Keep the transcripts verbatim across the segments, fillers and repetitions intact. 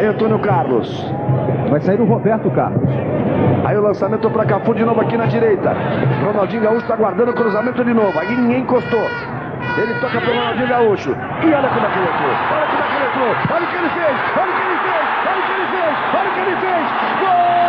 Antônio Carlos. Vai sair o Roberto Carlos. Aí o lançamento para Cafu de novo aqui na direita. Ronaldinho Gaúcho está guardando o cruzamento de novo. Aí ninguém encostou. Ele toca para o Ronaldinho Gaúcho. E olha como é que ele entrou. Olha como é que ele entrou. Olha o que ele fez. Olha o que ele fez. Olha o que ele fez. Olha o que ele fez. Gol!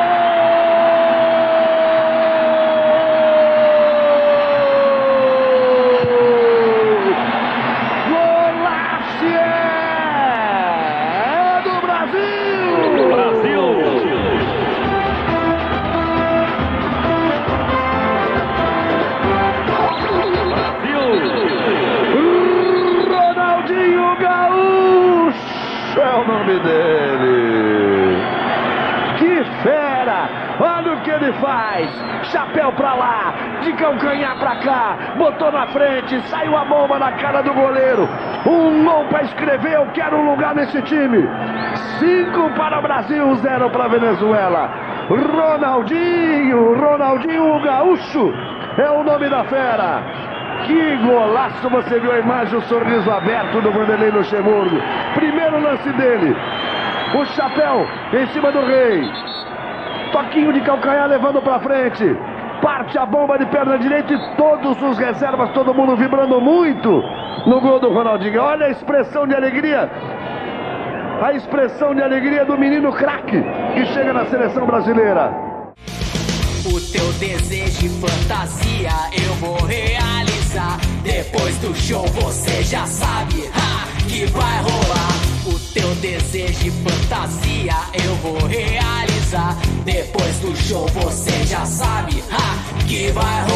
É o nome dele. Que fera! Olha o que ele faz. Chapéu pra lá, de calcanhar pra cá, botou na frente, saiu a bomba na cara do goleiro. Um gol pra escrever, eu quero um lugar nesse time. Cinco para o Brasil, zero para a Venezuela. Ronaldinho, Ronaldinho Gaúcho é o nome da fera. Que golaço, você viu a imagem, o sorriso aberto do Vanderlei Luxemburgo. Primeiro lance dele, o chapéu em cima do rei. Toquinho de calcanhar levando pra frente. Parte a bomba de perna direita e todos os reservas, todo mundo vibrando muito no gol do Ronaldinho. Olha a expressão de alegria. A expressão de alegria do menino craque que chega na seleção brasileira. O teu desejo e fantasia eu vou realizar. Depois do show você já sabe ha, que vai rolar. O teu desejo e fantasia eu vou realizar. Depois do show você já sabe ha, que vai rolar.